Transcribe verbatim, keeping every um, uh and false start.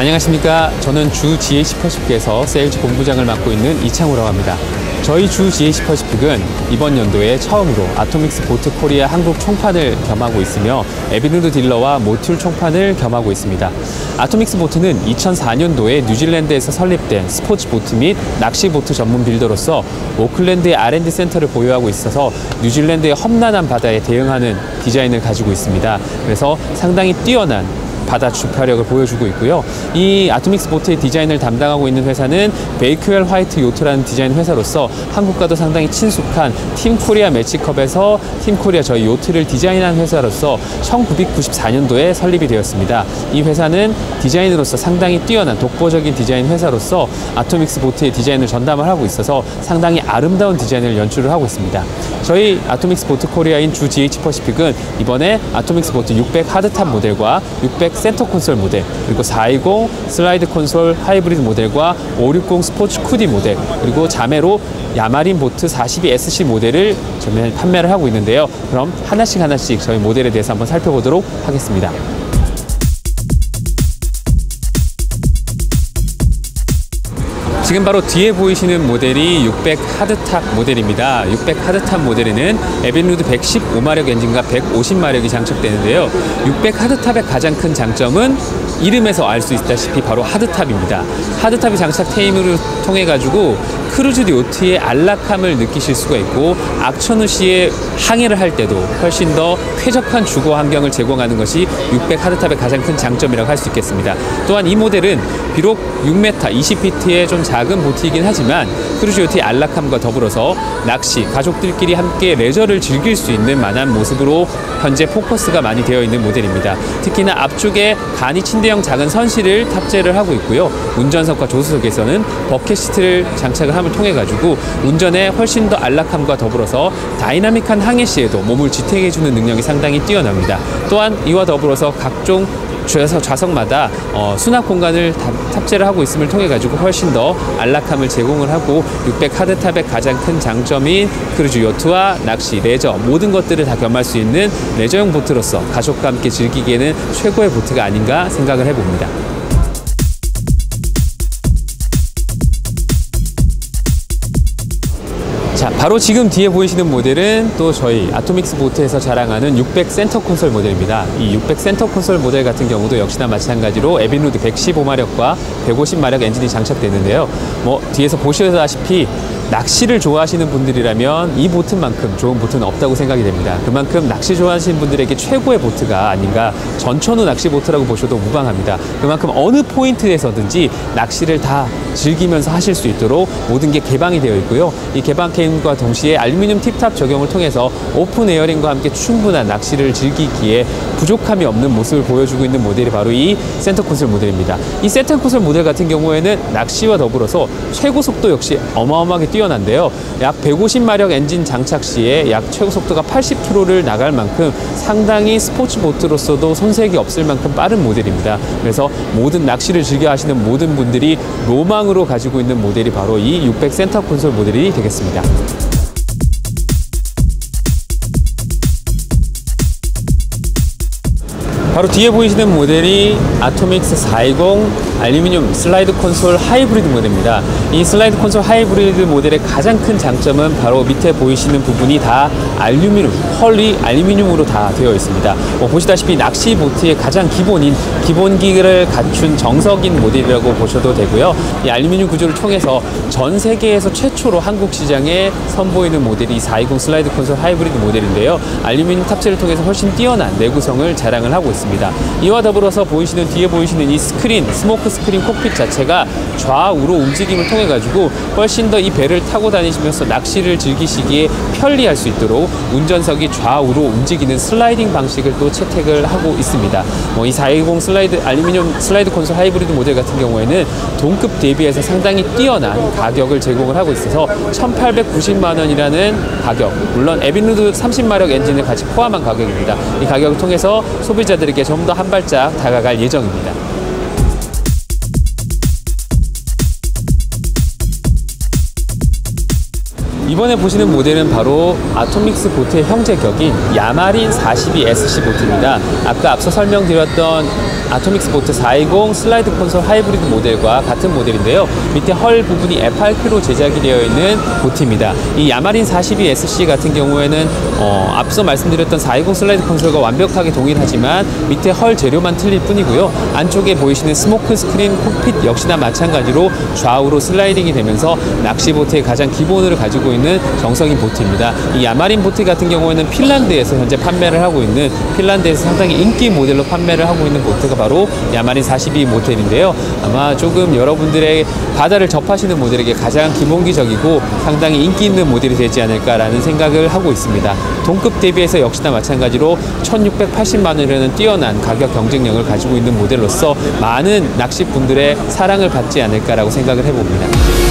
안녕하십니까. 저는 주 지에이씨 퍼시픽에서 세일즈 본부장을 맡고 있는 이창우라고 합니다. 저희 주 지에이씨 퍼시픽은 이번 연도에 처음으로 아토믹스 보트 코리아 한국 총판을 겸하고 있으며 에비누드 딜러와 모듈 총판을 겸하고 있습니다. 아토믹스 보트는 이천사 년도에 뉴질랜드에서 설립된 스포츠 보트 및 낚시 보트 전문 빌더로서 오클랜드의 알 앤 디 센터를 보유하고 있어서 뉴질랜드의 험난한 바다에 대응하는 디자인을 가지고 있습니다. 그래서 상당히 뛰어난 바다 주파력을 보여주고 있고요. 이 아토믹스 보트의 디자인을 담당하고 있는 회사는 베이크웰 화이트 요트라는 디자인 회사로서 한국과도 상당히 친숙한 팀 코리아 매치컵에서 팀 코리아 저희 요트를 디자인한 회사로서 천구백구십사 년도에 설립이 되었습니다. 이 회사는 디자인으로서 상당히 뛰어난 독보적인 디자인 회사로서 아토믹스 보트의 디자인을 전담을 하고 있어서 상당히 아름다운 디자인을 연출을 하고 있습니다. 저희 아토믹스 보트 코리아인 주 지에이치 퍼시픽은 이번에 아토믹스 보트 육백 하드탑 모델과 육백 센터 콘솔 모델, 그리고 사백이십 슬라이드 콘솔 하이브리드 모델과 오백육십 스포츠 쿠디 모델, 그리고 자매로 야마린 보트 사십이 에스 씨 모델을 전면 판매를 하고 있는데요. 그럼 하나씩 하나씩 저희 모델에 대해서 한번 살펴보도록 하겠습니다. 지금 바로 뒤에 보이시는 모델이 육백 하드탑 모델입니다. 육백 하드탑 모델에는 에비누드 백십오 마력 엔진과 백오십 마력이 장착되는데요. 육백 하드탑의 가장 큰 장점은 이름에서 알 수 있다시피 바로 하드탑입니다. 하드탑이 장착됨을 통해 가지고 크루즈 요트의 안락함을 느끼실 수가 있고 악천후시에 항해를 할 때도 훨씬 더 쾌적한 주거 환경을 제공하는 것이 육백 하드탑의 가장 큰 장점이라고 할 수 있겠습니다. 또한 이 모델은 비록 육 미터 이십 피트의 좀 작은 보트이긴 하지만 크루즈 요트의 안락함과 더불어서 낚시, 가족들끼리 함께 레저를 즐길 수 있는 만한 모습으로 현재 포커스가 많이 되어 있는 모델입니다. 특히나 앞쪽에 간이 침대형 작은 선실을 탑재를 하고 있고요. 운전석과 조수석에서는 버켓 시트를 장착을 함을 통해 가지고 운전에 훨씬 더 안락함과 더불어서 다이나믹한 항해 시에도 몸을 지탱해주는 능력이 상당히 뛰어납니다. 또한 이와 더불어서 각종 좌석, 좌석마다 어, 수납 공간을 탑재를 하고 있음을 통해 가지고 훨씬 더 안락함을 제공을 하고 육백 하드탑의 가장 큰 장점인 크루즈 요트와 낚시, 레저 모든 것들을 다 겸할 수 있는 레저용 보트로서 가족과 함께 즐기기에는 최고의 보트가 아닌가 생각을 해봅니다. 자, 바로 지금 뒤에 보이시는 모델은 또 저희 아토믹스 보트에서 자랑하는 육백 센터 콘솔 모델입니다. 이 육백 센터 콘솔 모델 같은 경우도 역시나 마찬가지로 에비누드 백십오 마력과 백오십 마력 엔진이 장착되는데요. 뭐 뒤에서 보시다시피 낚시를 좋아하시는 분들이라면 이 보트만큼 좋은 보트는 없다고 생각이 됩니다. 그만큼 낚시 좋아하시는 분들에게 최고의 보트가 아닌가, 전천후 낚시 보트라고 보셔도 무방합니다. 그만큼 어느 포인트에서든지 낚시를 다 즐기면서 하실 수 있도록 모든 게 개방이 되어 있고요. 이 개방 캠과 동시에 알루미늄 팁탑 적용을 통해서 오픈 에어링과 함께 충분한 낚시를 즐기기에 부족함이 없는 모습을 보여주고 있는 모델이 바로 이 센터 콘솔 모델입니다. 이 센터 콘솔 모델 같은 경우에는 낚시와 더불어서 최고 속도 역시 어마어마하게 뛰어난데요. 약 백오십 마력 엔진 장착 시에 약 최고 속도가 팔십 킬로미터를 나갈 만큼 상당히 스포츠 보트로서도 손색이 없을 만큼 빠른 모델입니다. 그래서 모든 낚시를 즐겨 하시는 모든 분들이 로망으로 가지고 있는 모델이 바로 이 육백 센터 콘솔 모델이 되겠습니다. 바로 뒤에 보이시는 모델이 아토믹스 사백이십 알루미늄 슬라이드 콘솔 하이브리드 모델입니다. 이 슬라이드 콘솔 하이브리드 모델의 가장 큰 장점은 바로 밑에 보이시는 부분이 다 알루미늄, 펄이 알루미늄으로 다 되어 있습니다. 뭐 보시다시피 낚시 보트의 가장 기본인 기본기를 갖춘 정석인 모델이라고 보셔도 되고요. 이 알루미늄 구조를 통해서 전 세계에서 최초로 한국 시장에 선보이는 모델이 사백이십 슬라이드 콘솔 하이브리드 모델인데요. 알루미늄 탑재를 통해서 훨씬 뛰어난 내구성을 자랑을 하고 있습니다. 이와 더불어서 보이시는 뒤에 보이시는 이 스크린, 스모크 스크린 콕핏 자체가 좌우로 움직임을 통해 가지고 훨씬 더 이 배를 타고 다니시면서 낚시를 즐기시기에 편리할 수 있도록 운전석이 좌우로 움직이는 슬라이딩 방식을 또 채택을 하고 있습니다. 뭐 이 사백이십 슬라이드 알루미늄 슬라이드 콘솔 하이브리드 모델 같은 경우에는 동급 대비해서 상당히 뛰어난 가격을 제공을 하고 있어서 천팔백구십만 원이라는 가격, 물론 에비누드 삼십 마력 엔진을 같이 포함한 가격입니다. 이 가격을 통해서 소비자들에게 좀 더 한 발짝 다가갈 예정입니다. 이번에 보시는 모델은 바로 아토믹스 보트의 형제격인 야마린 사십이 에스 씨 보트입니다. 아까 앞서 설명드렸던 아토믹스 보트 사이공 슬라이드 콘솔 하이브리드 모델과 같은 모델인데요. 밑에 헐 부분이 에프알큐로 제작이 되어 있는 보트입니다. 이 야마린 사십이 에스씨 같은 경우에는 어, 앞서 말씀드렸던 사이공 슬라이드 콘솔과 완벽하게 동일하지만 밑에 헐 재료만 틀릴 뿐이고요. 안쪽에 보이시는 스모크 스크린 콕핏 역시나 마찬가지로 좌우로 슬라이딩이 되면서 낚시 보트의 가장 기본을 가지고 있는 정석인 보트입니다. 이 야마린 보트 같은 경우에는 핀란드에서 현재 판매를 하고 있는, 핀란드에서 상당히 인기 모델로 판매를 하고 있는 보트가 바로 야마린 사십이 모델인데요. 아마 조금 여러분들의 바다를 접하시는 분들에게 가장 기본기적이고 상당히 인기 있는 모델이 되지 않을까라는 생각을 하고 있습니다. 동급 대비해서 역시나 마찬가지로 천육백팔십만 원이라는 뛰어난 가격 경쟁력을 가지고 있는 모델로서 많은 낚시분들의 사랑을 받지 않을까라고 생각을 해봅니다.